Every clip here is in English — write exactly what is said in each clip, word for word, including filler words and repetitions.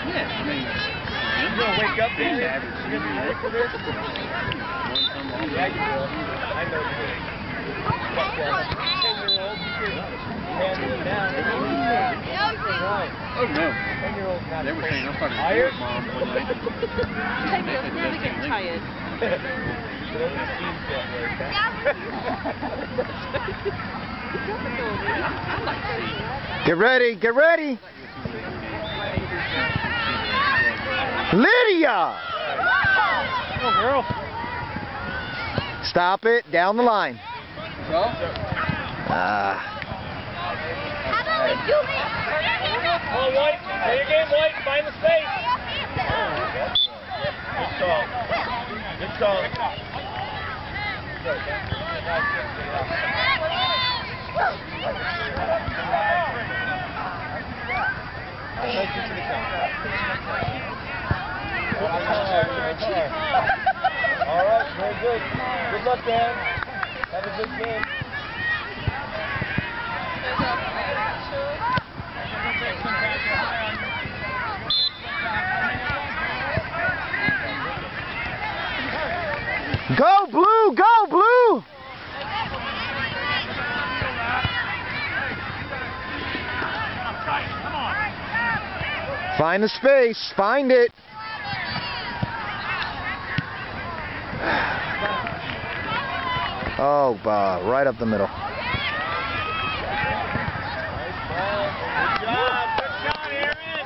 Yeah, I mean, you're going to wake up there? You're going to be ready for this? Yeah, you will. I know you will. ten-year-old, you can handle it now. Right. Oh, no. ten-year-old's not They were saying I'm fucking tired. Mom one night. ten-year-olds never get tired. Get ready, get ready. Lydia! Come on, girl. Stop it, down the line. Ah. How do we do it? Come on, White. Play your game, White. Find the space. Good call. Good call. All right, very good. Good luck, Dan. Have a good game. Go blue, go blue! Find the space, find it. Oh, bah, right up the middle. Good job, good shot, Aaron.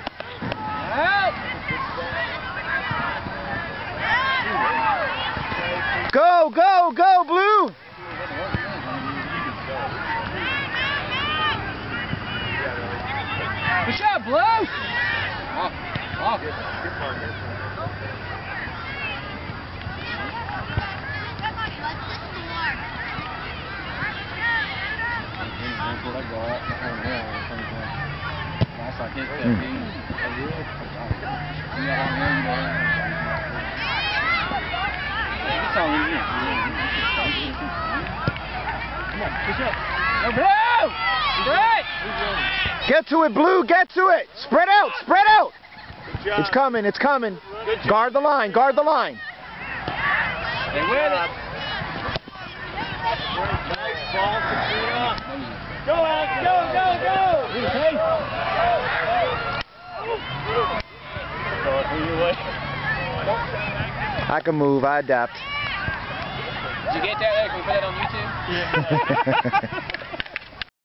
Go, go, go, blue! Good shot, Blue! Off. Off. Get to it, blue, get to it! Spread out, spread out! It's coming, it's coming. Guard the line, guard the line. They win it. Nice ball, Katrina. Go, Alex, go, go, go! I can move, I adapt. Did you get that? Can we put that on YouTube? Yeah.